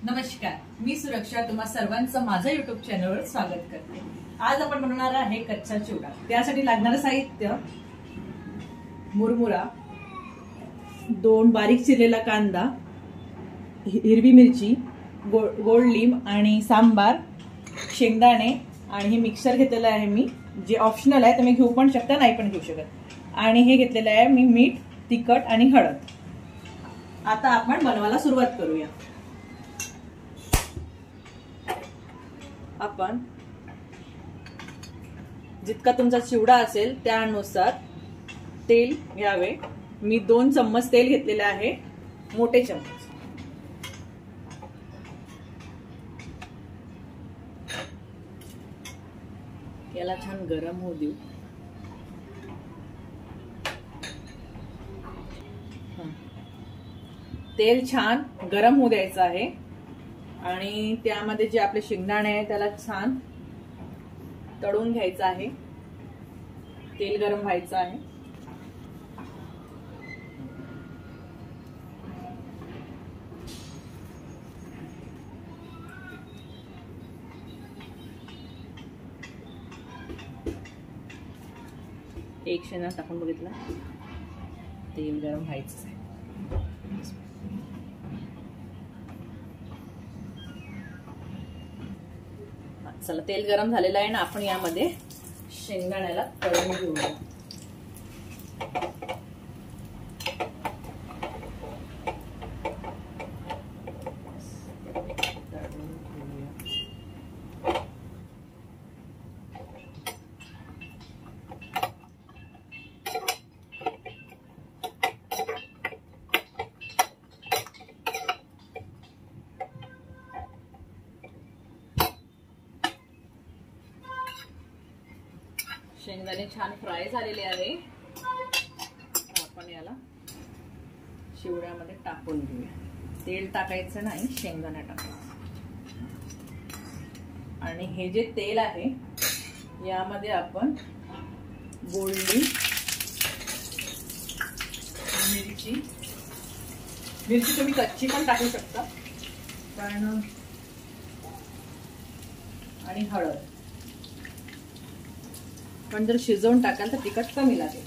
नमस्कार, मी सुरक्षा तुम्हा सर्वांचं माझ्या YouTube चॅनलवर स्वागत करते। आज आपण बनवणार आहे कच्चा चिवडा। त्यासाठी लागणारे साहित्य: मुरमुरा, 2 बारीक चिरलेला कांदा, हिरवी मिरची, गोड लिंब आणि सांबार, शेंगदाणे आणि हे मिक्सर घेतलेलं आहे मी, जे ऑप्शनल आहे, तुम्ही घेऊ पण शकता नाही पण घेऊ शकत। आणि हे घेतलेलं आहे मी मीठ, तिखट आणि हळद। आता आपण बनवायला सुरुवात करूया। आपण जितका तुमचा चिवडा असेल त्यानुसार तेल घ्यावे। मी 2 चम्मच तेल घेतलेले आहे, मोठे चम्मच। याला छान गरम होऊ देऊ। तेल छान गरम होऊ द्यायचं आहे आणि त्यामध्ये जे आपले शेंगदाणे आहे त्याला छान तळून घ्यायचं आहे। तेल गरम व्हायचं आहे। एक शेंगा टाकून बघितला, तेल गरम व्हायचं आहे। चला, तेल गरम झालेलं आहे ना, आपण यामध्ये शेंगदाण्याला तळून घेऊया। शेंगदाणे छान फ्राय झालेले आहे। आपण याला चिवड्यामध्ये टाकून घेऊया। तेल टाकायचं नाही, शेंगदाणे टाकायचं। आणि हे जे तेल आहे यामध्ये आपण गोडली, मिरची तुम्ही कच्ची पण टाकू शकता, पण आणि हळद, पण जर शिजवून टाकाल तर तिखट कमी लागेल।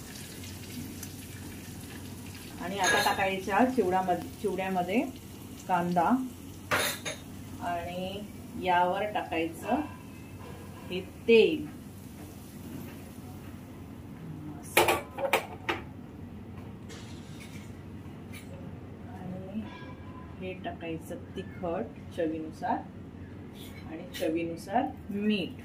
आणि आता टाकायच्या चिवड्यामध्ये कांदा आणि यावर टाकायचं हे तेल। आणि हे टाकायचं तिखट चवीनुसार आणि चवीनुसार मीठ।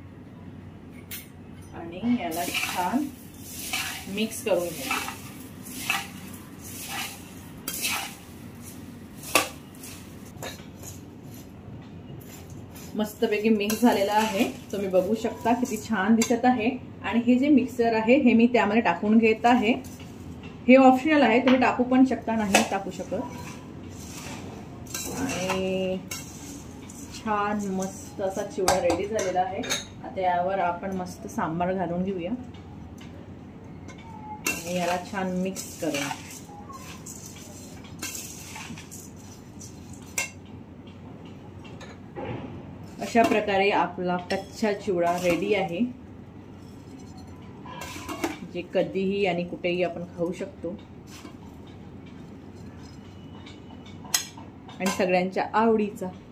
आणि याला छान मिक्स करून घ्यायचं। मस्तपैकी मिक्स झालेला आहे, तुम्ही बघू शकता किती छान दिसत आहे। आणि हे जे मिक्सर आहे हे मी त्यामध्ये टाकून घेत आहे। हे ऑप्शनल आहे, तुम्ही टाकू पण शकता, नाही टाकू शकत। आणि छान मस्त असा चिवडा रेडी झालेला आहे। आता यावर आपण मस्त सांबार घालून घेऊया आणि याला छान मिक्स करूया। अशा प्रकारे आपला कच्चा चिवडा रेडी आहे, जे कधीही आणि कुठेही आपण खाऊ शकतो आणि सगळ्यांच्या आवडीचा।